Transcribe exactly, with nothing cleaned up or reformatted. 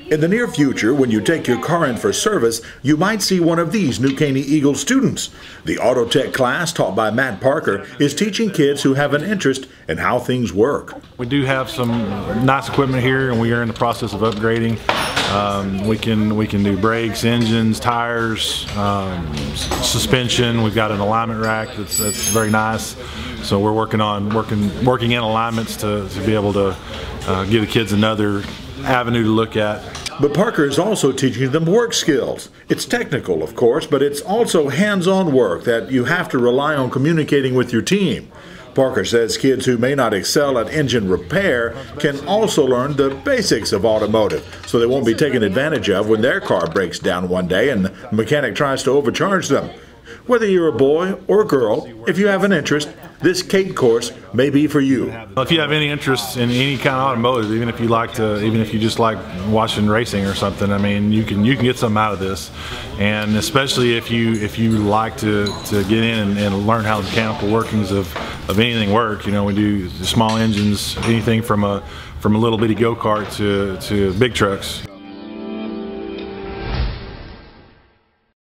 In the near future, when you take your car in for service, you might see one of these new Caney Eagle students. The Auto Tech class, taught by Matt Parker, is teaching kids who have an interest in how things work. We do have some nice equipment here, and we are in the process of upgrading. Um, we can we can do brakes, engines, tires, um, suspension. We've got an alignment rack that's that's very nice. So we're working on working working in alignments to, to be able to uh, give the kids another avenue to look at. But Parker is also teaching them work skills. It's technical, of course, but it's also hands-on work that you have to rely on communicating with your team. Parker says kids who may not excel at engine repair can also learn the basics of automotive, so they won't be taken advantage of when their car breaks down one day and the mechanic tries to overcharge them. Whether you're a boy or a girl, if you have an interest, this CATE course may be for you. If you have any interest in any kind of automotive, even if you like to, even if you just like watching racing or something, I mean, you can you can get something out of this, and especially if you if you like to to get in and, and learn how the mechanical workings of of anything work. You know, we do small engines, anything from a from a little bitty go-kart to to big trucks.